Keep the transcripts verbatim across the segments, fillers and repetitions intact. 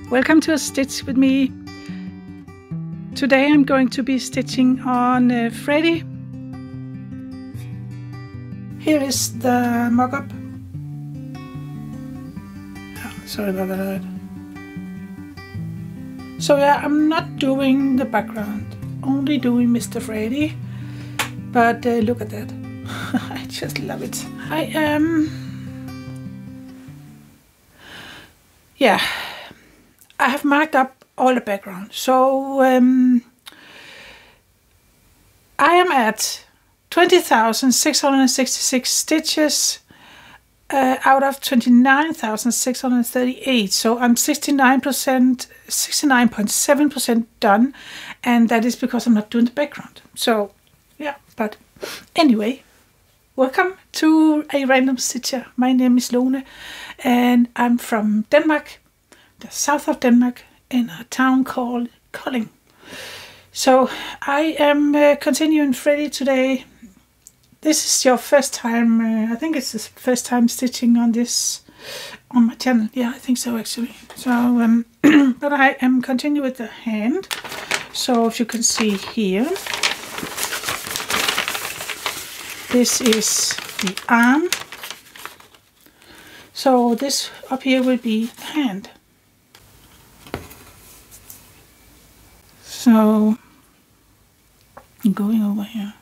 Welcome to a stitch with me. Today I'm going to be stitching on uh, Freddie. Here is the mock-up. Oh, sorry about that. So yeah, I'm not doing the background, only doing Mister Freddie. But uh, look at that. I just love it. I am... Um, yeah, I have marked up all the background. So um, I am at twenty thousand six hundred sixty-six stitches uh, out of twenty-nine thousand six hundred thirty-eight. So I'm sixty-nine percent, sixty-nine point seven percent done. And that is because I'm not doing the background. So yeah, but anyway, welcome to a random stitcher. My name is Lone and I'm from Denmark, the south of Denmark, in a town called Kolding. So I am uh, continuing Freddie today. This is your first time, uh, I think it's the first time stitching on this on my channel. Yeah, I think so actually. So, um, but I am continuing with the hand. So if you can see here, this is the arm. So this up here will be the hand. So I'm going over here.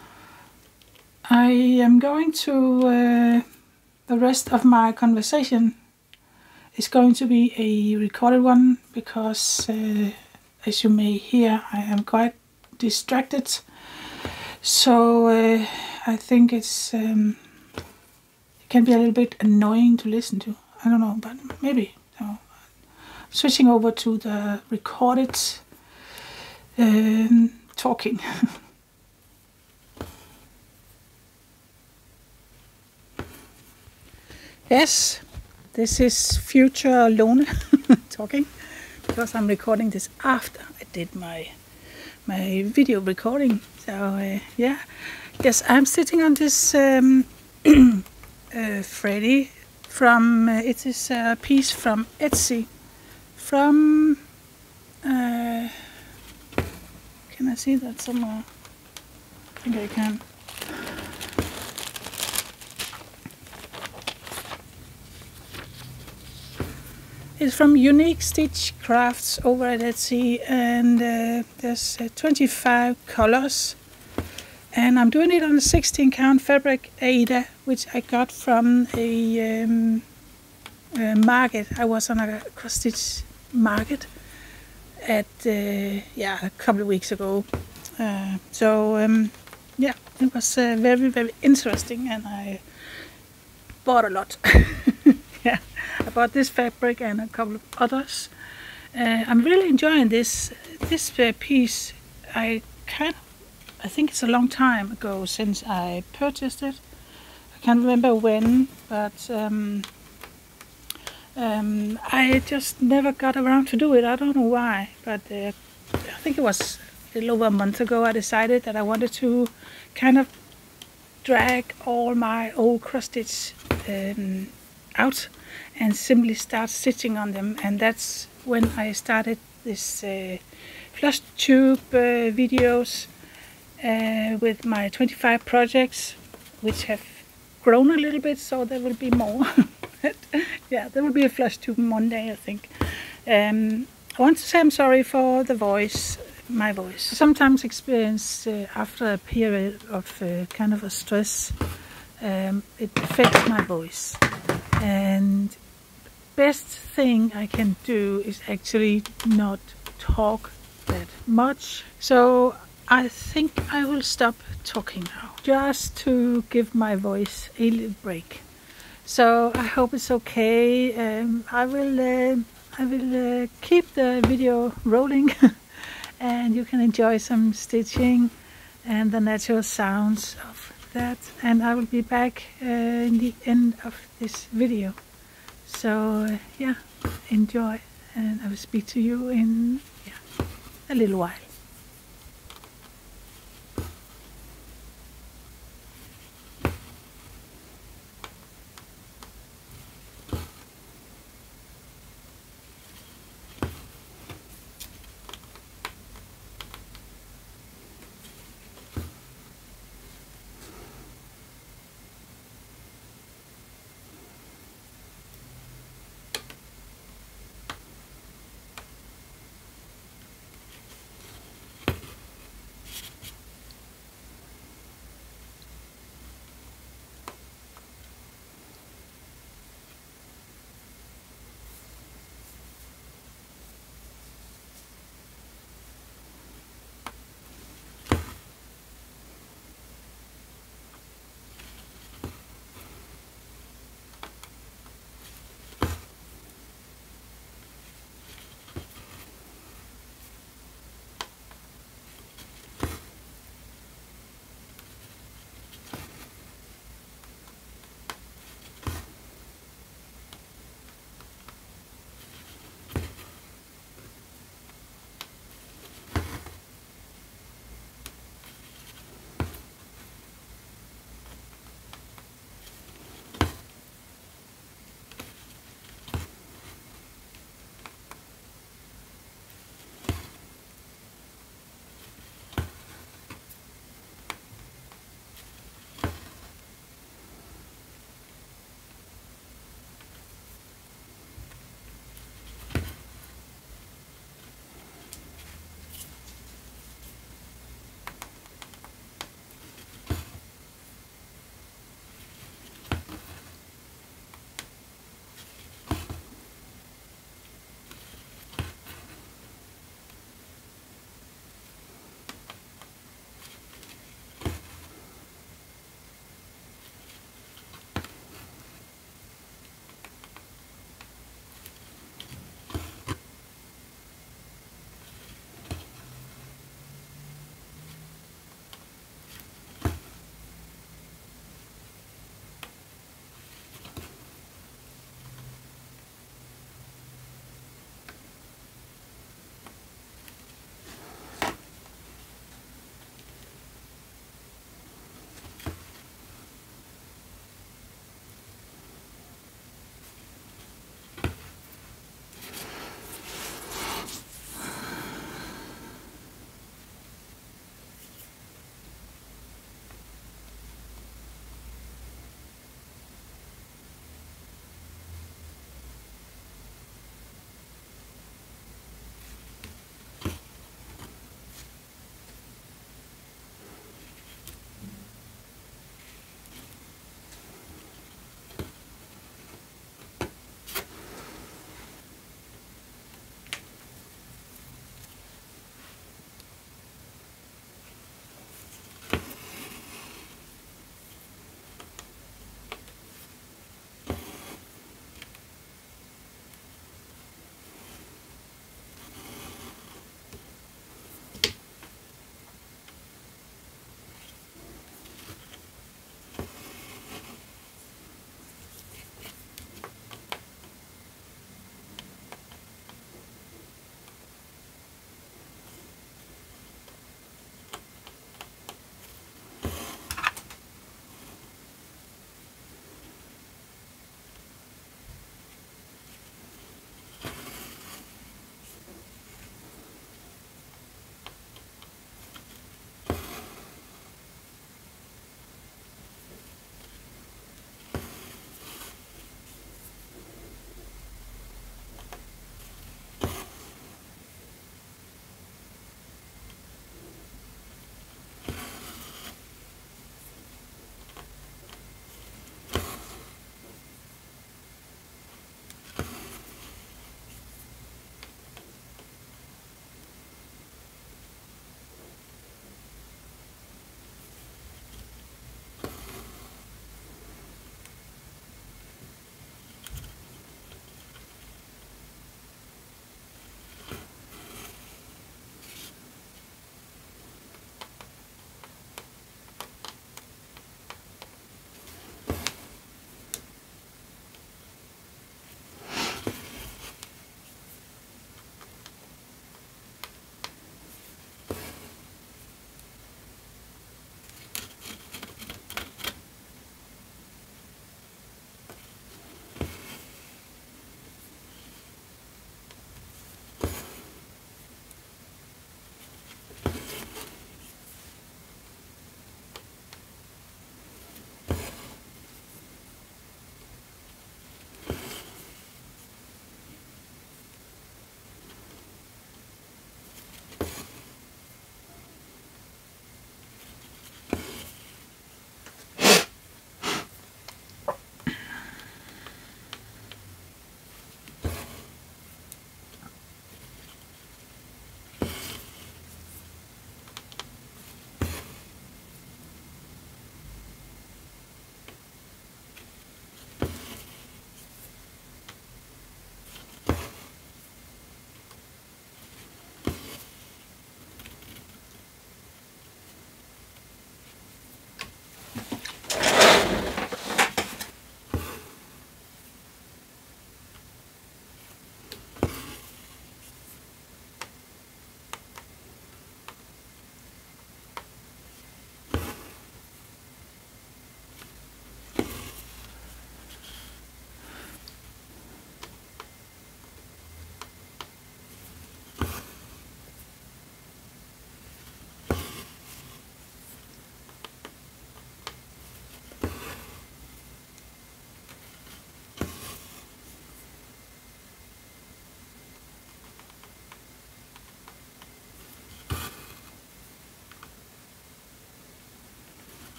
I am going to, uh, the rest of my conversation is going to be a recorded one because uh, as you may hear, I am quite distracted. So uh, I think it's um, it can be a little bit annoying to listen to. I don't know, but maybe. So, switching over to the recorded um, talking. Yes, this is future Lone talking because I'm recording this after I did my my video recording. So uh, yeah, yes, I'm sitting on this um, uh, Freddie from uh, it is a piece from Etsy. From uh, can I see that somewhere? I think I can. It's from Unique Stitch Crafts over at Etsy, and uh, there's uh, twenty-five colors, and I'm doing it on a sixteen count fabric Aida, which I got from a, um, a market. I was on a cross stitch market at uh, yeah a couple of weeks ago. Uh, so um, yeah, it was uh, very very interesting, and I bought a lot. Yeah. I bought this fabric and a couple of others. Uh, I'm really enjoying this this uh, piece. I kind of, I think it's a long time ago since I purchased it. I can't remember when, but um, um, I just never got around to do it. I don't know why, but uh, I think it was a little over a month ago I decided that I wanted to kind of drag all my old cross stitch um, out and simply start stitching on them, and that's when I started this uh, flush tube uh, videos uh, with my twenty-five projects, which have grown a little bit, so there will be more. Yeah, there will be a flush tube Monday, I think. Um, I want to say I'm sorry for the voice, my voice. I sometimes experience uh, after a period of uh, kind of a stress, um, it affects my voice. And the best thing I can do is actually not talk that much. So I think I will stop talking now, just to give my voice a little break. So I hope it's okay. Um, I will uh, I will uh, keep the video rolling, and you can enjoy some stitching and the natural sounds of that. And I will be back uh, in the end of this video. So uh, yeah, enjoy, and I will speak to you in yeah, a little while.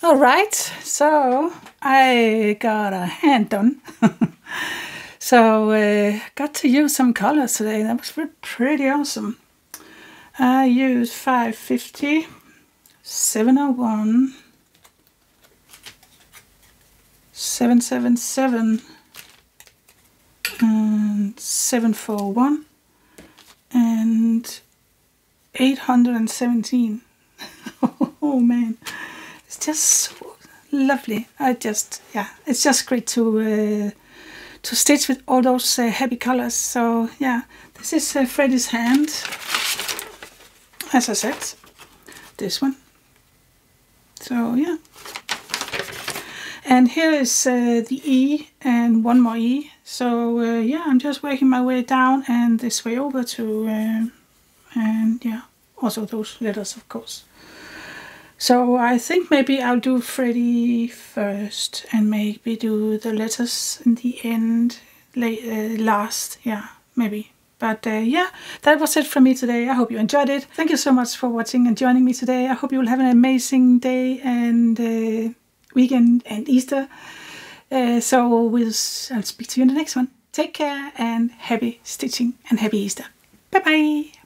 Alright, so I got a hand done. So uh, got to use some colors today. That was pretty awesome. I used five fifty, seven oh one, seven seven seven, and seven four one, and eight hundred seventeen. Oh man, it's just so lovely. I just, yeah, it's just great to uh, to stitch with all those uh, happy colors. So yeah, this is uh, Freddie's hand, as I said, this one. So yeah, and here is uh, the E and one more E. So uh, yeah, I'm just working my way down and this way over to, uh, and yeah, also those letters, of course. So I think maybe I'll do Freddie first and maybe do the letters in the end, uh, last, yeah, maybe. But uh, yeah, that was it from me today. I hope you enjoyed it. Thank you so much for watching and joining me today. I hope you will have an amazing day and uh, weekend and Easter. Uh, so we'll, I'll speak to you in the next one. Take care and happy stitching and happy Easter. Bye bye.